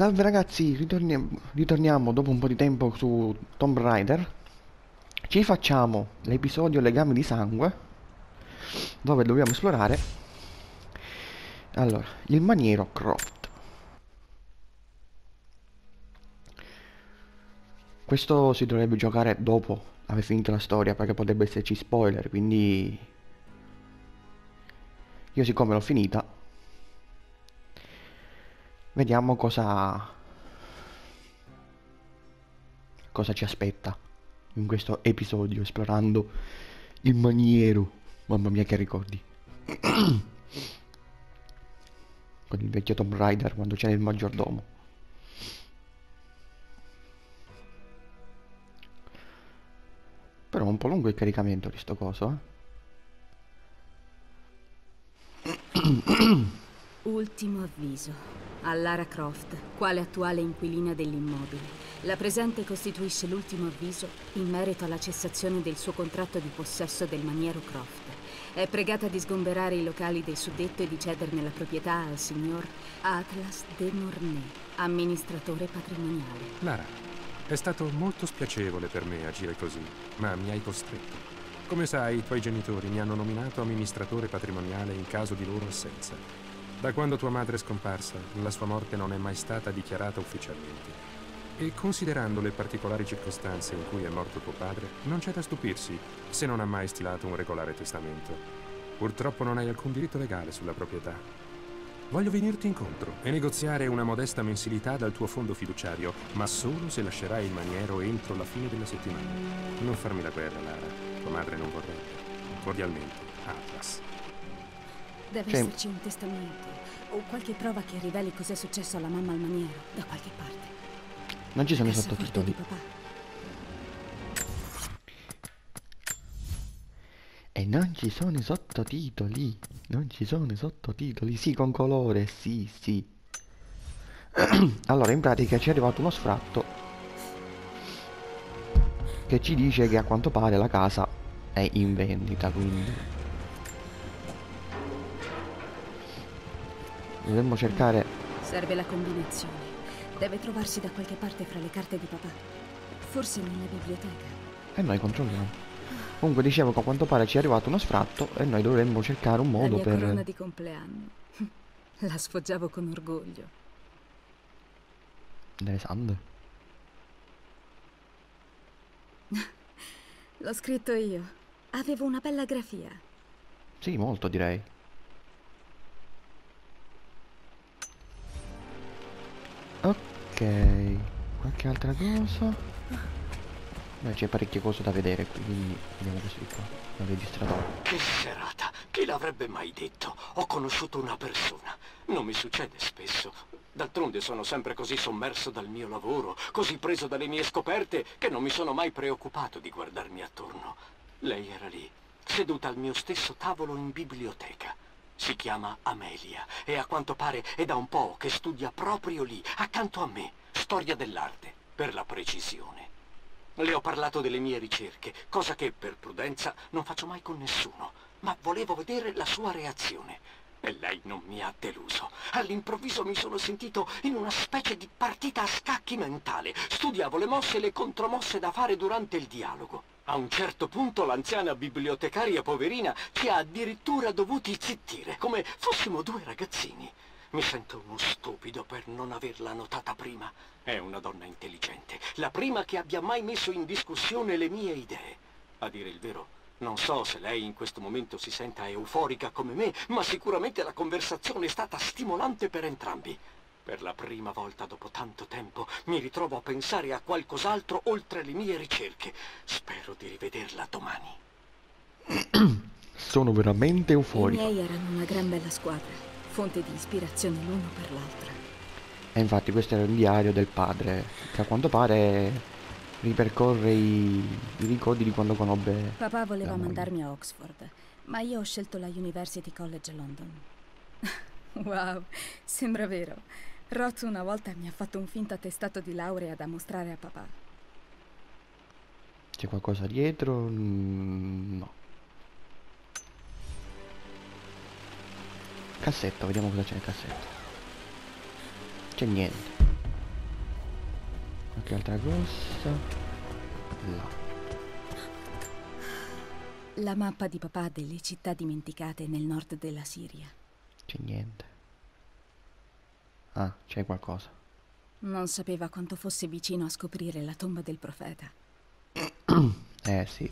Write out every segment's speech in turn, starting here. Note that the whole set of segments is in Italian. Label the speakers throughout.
Speaker 1: Salve ragazzi, ritorniamo dopo un po' di tempo su Tomb Raider. Ci facciamo l'episodio Legame di sangue, dove dobbiamo esplorare, allora, il maniero Croft. Questo si dovrebbe giocare dopo aver finito la storia, perché potrebbe esserci spoiler, quindi io siccome l'ho finita, vediamo cosa ci aspetta in questo episodio esplorando il maniero. Mamma mia che ricordi. Con il vecchio Tomb Raider quando c'era il maggiordomo. Però è un po' lungo il caricamento di sto coso,
Speaker 2: Ultimo avviso. A Lara Croft, quale attuale inquilina dell'immobile. La presente costituisce l'ultimo avviso in merito alla cessazione del suo contratto di possesso del maniero Croft. È pregata di sgomberare i locali del suddetto e di cederne la proprietà al signor Atlas de Mornay, amministratore patrimoniale.
Speaker 3: Lara, è stato molto spiacevole per me agire così, ma mi hai costretto. Come sai, i tuoi genitori mi hanno nominato amministratore patrimoniale in caso di loro assenza. Da quando tua madre è scomparsa, la sua morte non è mai stata dichiarata ufficialmente. E considerando le particolari circostanze in cui è morto tuo padre, non c'è da stupirsi se non ha mai stilato un regolare testamento. Purtroppo non hai alcun diritto legale sulla proprietà. Voglio venirti incontro e negoziare una modesta mensilità dal tuo fondo fiduciario, ma solo se lascerai il maniero entro la fine della settimana. Non farmi la guerra, Lara. Tua madre non vorrebbe. Cordialmente, Atlas.
Speaker 2: Deve esserci un testamento o qualche prova che riveli cos'è successo alla mamma al maniero, da qualche parte.
Speaker 1: Non ci sono i
Speaker 2: Cassaforte
Speaker 1: sottotitoli.
Speaker 2: di papà.
Speaker 1: E non ci sono i sottotitoli. Non ci sono i sottotitoli. Sì, con colore, sì, sì. Allora, in pratica ci è arrivato uno sfratto che ci dice che a quanto pare la casa è in vendita, quindi dovremmo cercare.
Speaker 2: Serve la combinazione. Deve trovarsi da qualche parte fra le carte di papà. Forse nella biblioteca.
Speaker 1: E noi controlliamo. Comunque dicevo che a quanto pare ci è arrivato uno sfratto e noi dovremmo cercare un modo
Speaker 2: La mia corona
Speaker 1: per...
Speaker 2: di compleanno. La sfoggiavo con orgoglio.
Speaker 1: Delle sande.
Speaker 2: L'ho scritto io. Avevo una bella grafia.
Speaker 1: Sì, molto direi. Ok, qualche altra cosa? Beh, c'è parecchie cose da vedere qui, quindi vediamo questo di qua, il registratore.
Speaker 4: Che serata! Chi l'avrebbe mai detto? Ho conosciuto una persona. Non mi succede spesso. D'altronde sono sempre così sommerso dal mio lavoro, così preso dalle mie scoperte, che non mi sono mai preoccupato di guardarmi attorno. Lei era lì, seduta al mio stesso tavolo in biblioteca. Si chiama Amelia e a quanto pare è da un po' che studia proprio lì, accanto a me, storia dell'arte, per la precisione. Le ho parlato delle mie ricerche, cosa che per prudenza non faccio mai con nessuno, ma volevo vedere la sua reazione. E lei non mi ha deluso. All'improvviso mi sono sentito in una specie di partita a scacchi mentale. Studiavo le mosse e le contromosse da fare durante il dialogo. A un certo punto l'anziana bibliotecaria poverina ci ha addirittura dovuti zittire, come fossimo due ragazzini. Mi sento uno stupido per non averla notata prima. È una donna intelligente, la prima che abbia mai messo in discussione le mie idee. A dire il vero, non so se lei in questo momento si senta euforica come me, ma sicuramente la conversazione è stata stimolante per entrambi. Per la prima volta dopo tanto tempo mi ritrovo a pensare a qualcos'altro oltre le mie ricerche. Spero di rivederla domani.
Speaker 1: Sono veramente
Speaker 2: I
Speaker 1: euforico.
Speaker 2: miei erano una gran bella squadra, fonte di ispirazione l'uno per l'altra.
Speaker 1: E infatti questo era il diario del padre, che a quanto pare ripercorre i ricordi di quando conobbe
Speaker 2: Papà voleva
Speaker 1: la moglie.
Speaker 2: mandarmi a Oxford, ma io ho scelto la University College London. Wow, sembra vero. Roth una volta mi ha fatto un finto attestato di laurea da mostrare a papà.
Speaker 1: C'è qualcosa dietro? No. Cassetto, vediamo cosa c'è nel cassetto. C'è niente. Qualche altra cosa. Là.
Speaker 2: La mappa di papà delle città dimenticate nel nord della Siria.
Speaker 1: C'è niente. Ah, c'è qualcosa.
Speaker 2: Non sapeva quanto fosse vicino a scoprire la tomba del profeta.
Speaker 1: Sì.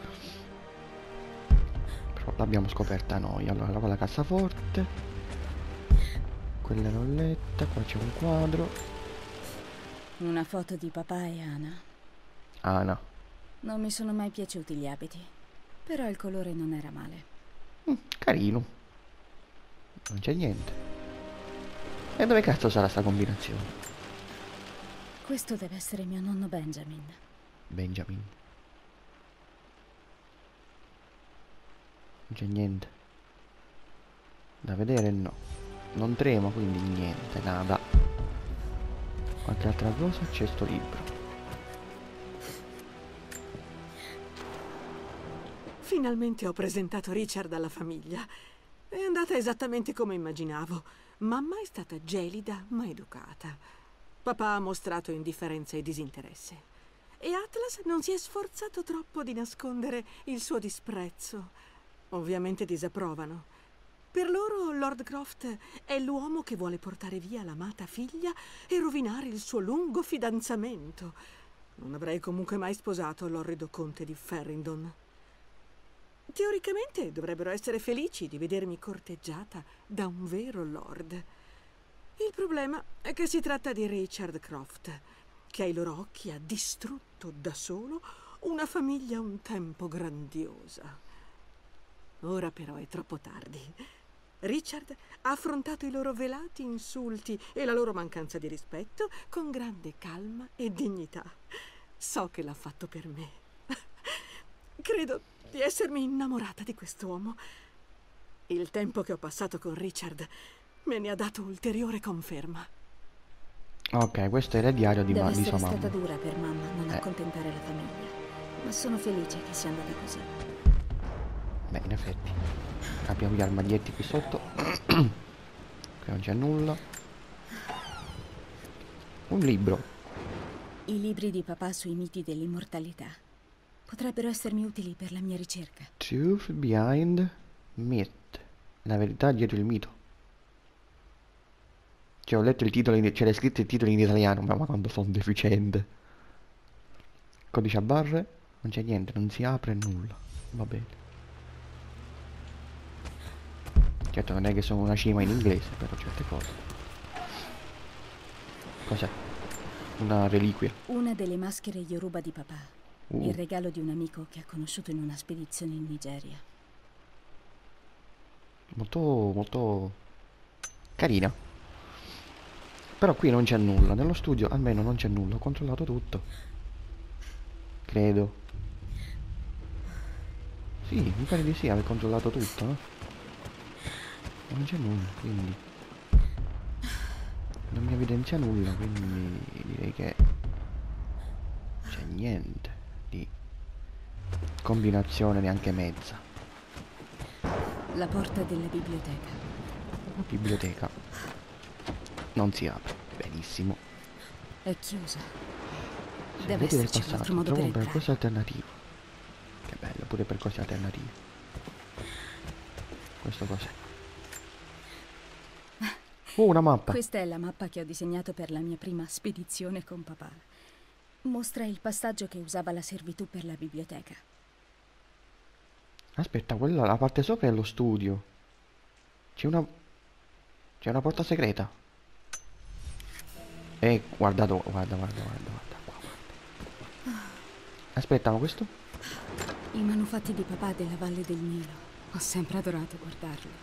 Speaker 1: Però l'abbiamo scoperta noi. Allora, là va la cassaforte. Quella l'ho letta. Qua c'è un quadro.
Speaker 2: Una foto di papà e Ana.
Speaker 1: Ana.
Speaker 2: Non mi sono mai piaciuti gli abiti, però il colore non era male.
Speaker 1: Carino. Non c'è niente. E dove cazzo sarà sta combinazione?
Speaker 2: Questo deve essere mio nonno Benjamin.
Speaker 1: Benjamin. Non c'è niente. Da vedere no. Non trema, quindi niente, nada. Qualche altra cosa? C'è sto libro.
Speaker 5: Finalmente ho presentato Richard alla famiglia. È andata esattamente come immaginavo. Mamma è stata gelida ma educata. Papà ha mostrato indifferenza e disinteresse. E Atlas non si è sforzato troppo di nascondere il suo disprezzo. Ovviamente disapprovano. Per loro Lord Croft è l'uomo che vuole portare via l'amata figlia e rovinare il suo lungo fidanzamento. Non avrei comunque mai sposato l'orrido conte di Ferringdon. Teoricamente dovrebbero essere felici di vedermi corteggiata da un vero lord. Il problema è che si tratta di Richard Croft, che ai loro occhi ha distrutto da solo una famiglia un tempo grandiosa. Ora però è troppo tardi. Richard ha affrontato i loro velati insulti e la loro mancanza di rispetto con grande calma e dignità. So che l'ha fatto per me. Credo di essermi innamorata di quest'uomo. Il tempo che ho passato con Richard me ne ha dato ulteriore conferma.
Speaker 1: Ok, questo era il diario di,
Speaker 2: Deve
Speaker 1: di sua
Speaker 2: essere
Speaker 1: mamma.
Speaker 2: stata dura per mamma non accontentare la famiglia, ma sono felice che sia andata così.
Speaker 1: Beh, in effetti. Apriamo gli armadietti qui sotto. Qui non c'è nulla. Un libro.
Speaker 2: I libri di papà sui miti dell'immortalità potrebbero essermi utili per la mia ricerca.
Speaker 1: Truth behind myth. La verità dietro il mito. Cioè, ho letto il titolo, c'era scritto il titolo in italiano, ma quando sono deficiente. Codice a barre. Non c'è niente, non si apre nulla. Va bene. Certo, non è che sono una cima in inglese, però certe cose. Cos'è? Una reliquia.
Speaker 2: Una delle maschere Yoruba di papà. Il regalo di un amico che ha conosciuto in una spedizione in Nigeria.
Speaker 1: Molto, molto carina. Però qui non c'è nulla. Nello studio almeno non c'è nulla. Ho controllato tutto. Credo. Sì, mi pare di sì, aver controllato tutto, no? Non c'è nulla, quindi non mi evidenzia nulla, quindi direi che c'è niente di combinazione, neanche mezza.
Speaker 2: La porta della biblioteca.
Speaker 1: La biblioteca non si apre. Benissimo.
Speaker 2: È chiusa.
Speaker 1: Segreti
Speaker 2: Deve
Speaker 1: del
Speaker 2: esserci un altro
Speaker 1: passato,
Speaker 2: modo
Speaker 1: trova
Speaker 2: per
Speaker 1: un percorso
Speaker 2: entrare.
Speaker 1: alternativo. Che bello, pure percorsi alternativi. Questo cos'è? Una mappa.
Speaker 2: Questa è la mappa che ho disegnato per la mia prima spedizione con papà. Mostra il passaggio che usava la servitù per la biblioteca.
Speaker 1: Aspetta, quella, la parte sopra è lo studio. C'è una porta segreta. Guarda, guarda qua, guarda. Aspetta, ma questo?
Speaker 2: I manufatti di papà della Valle del Nilo. Ho sempre adorato guardarli.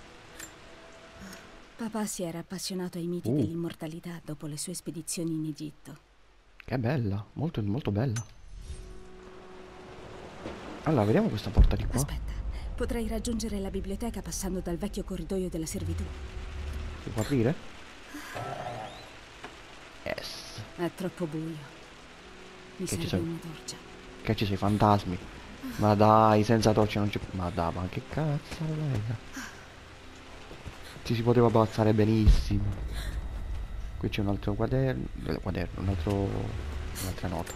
Speaker 2: Papà si era appassionato ai miti dell'immortalità dopo le sue spedizioni in Egitto.
Speaker 1: Che bella, molto, molto bella. Allora, vediamo questa porta di qua.
Speaker 2: Aspetta, potrei raggiungere la biblioteca passando dal vecchio corridoio della servitù.
Speaker 1: Si può aprire? Yes.
Speaker 2: È troppo buio. Mi
Speaker 1: Che ci
Speaker 2: serve
Speaker 1: sono?
Speaker 2: una torcia.
Speaker 1: Che ci sono i fantasmi. Ma dai, senza torce non c'è. Ma dai, ma che cazzo, raga. Ci si poteva abbassare benissimo. Qui c'è un altro quaderno, un altro un'altra nota.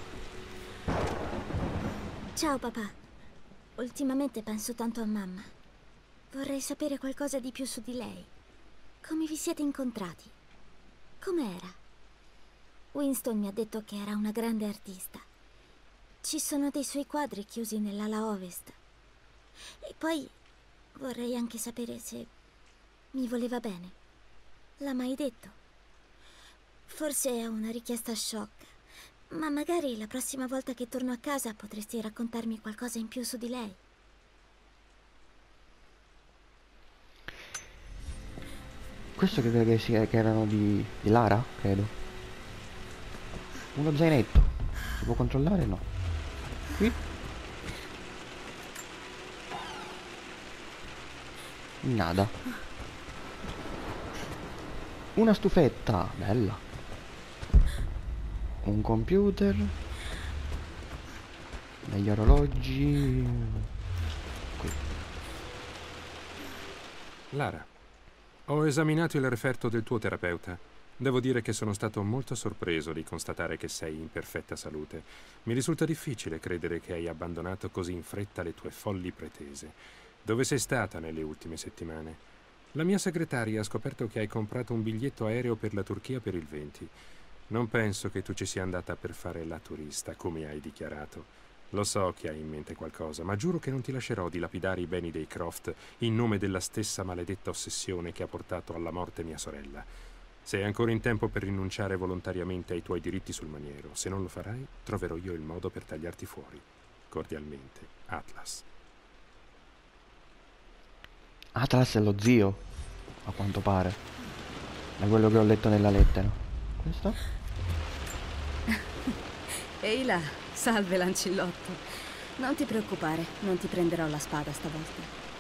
Speaker 6: Ciao papà. Ultimamente penso tanto a mamma. Vorrei sapere qualcosa di più su di lei. Come vi siete incontrati? Com'era? Winston mi ha detto che era una grande artista. Ci sono dei suoi quadri chiusi nell'ala ovest. E poi vorrei anche sapere se mi voleva bene. L'ha mai detto? Forse è una richiesta sciocca, ma magari la prossima volta che torno a casa potresti raccontarmi qualcosa in più su di lei.
Speaker 1: Questo credo che erano di Lara, credo. Uno zainetto. Si può controllare? No. Qui? Nada. Una stufetta, bella. Un computer. Degli orologi. Qui.
Speaker 3: Lara, ho esaminato il referto del tuo terapeuta. Devo dire che sono stato molto sorpreso di constatare che sei in perfetta salute. Mi risulta difficile credere che hai abbandonato così in fretta le tue folli pretese. Dove sei stata nelle ultime settimane? La mia segretaria ha scoperto che hai comprato un biglietto aereo per la Turchia per il 20. Non penso che tu ci sia andata per fare la turista, come hai dichiarato. Lo so che hai in mente qualcosa, ma giuro che non ti lascerò dilapidare i beni dei Croft in nome della stessa maledetta ossessione che ha portato alla morte mia sorella. Sei ancora in tempo per rinunciare volontariamente ai tuoi diritti sul maniero. Se non lo farai, troverò io il modo per tagliarti fuori. Cordialmente, Atlas.
Speaker 1: Atlas è lo zio, a quanto pare. Da quello che ho letto nella lettera. Questo?
Speaker 2: Ehi là, salve Lancillotto. Non ti preoccupare, non ti prenderò la spada stavolta.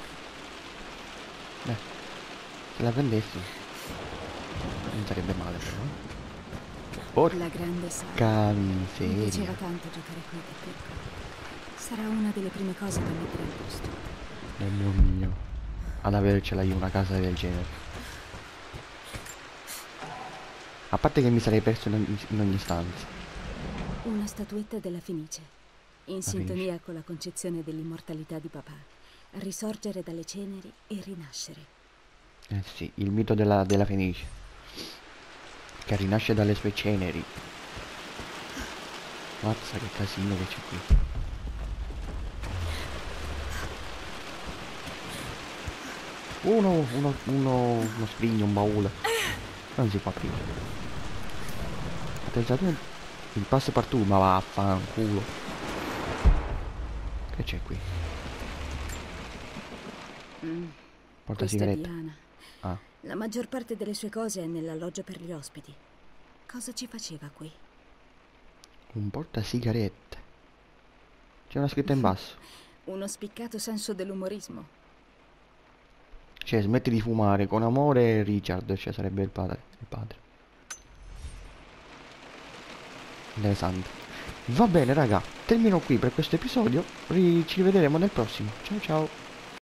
Speaker 1: Beh, se la prendessi non sarebbe male però.
Speaker 2: La grande sala.
Speaker 1: Porca
Speaker 2: Mi piaceva
Speaker 1: miseria.
Speaker 2: tanto giocare qui da piccolo. Sarà una delle prime cose da mettere a posto.
Speaker 1: Oh mio mio. Ad avercela io una casa del genere. A parte che mi sarei perso in ogni stanza.
Speaker 2: Una statuetta della Fenice, in sintonia
Speaker 1: Fenice.
Speaker 2: con la concezione dell'immortalità di papà. Risorgere dalle ceneri e rinascere.
Speaker 1: Eh sì, il mito della Fenice. Che rinasce dalle sue ceneri. Mazza che casino che c'è qui. Uno scrigno, un baule. Non si può aprire. Attenzione, il passepartout, ma vaffanculo. Che c'è qui? Porta
Speaker 2: Questa è
Speaker 1: sigaretta.
Speaker 2: Diana.
Speaker 1: Ah,
Speaker 2: La maggior parte delle sue cose è nell'alloggio per gli ospiti. Cosa ci faceva qui?
Speaker 1: un portasigarette. C'è una scritta in basso.
Speaker 2: Uno spiccato senso dell'umorismo.
Speaker 1: Cioè, smetti di fumare con amore, Richard, cioè sarebbe il padre. Interessante. Va bene, raga, termino qui per questo episodio. Ci rivedremo nel prossimo. Ciao ciao.